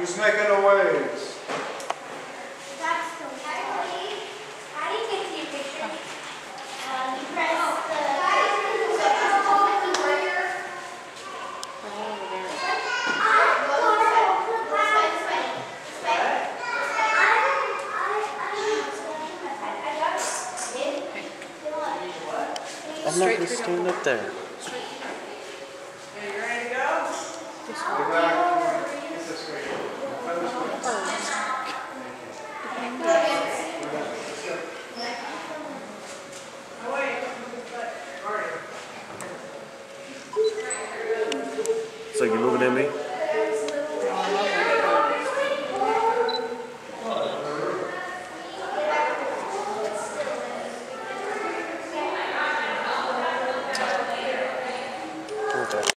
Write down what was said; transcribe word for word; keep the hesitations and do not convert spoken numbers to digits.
Who's making the waves? That's the way. I didn't get to your picture. Uh, you press the... I'm not going to stand up there. Okay, you ready to go? Go back. It's this way. Go this way. So you looking at me?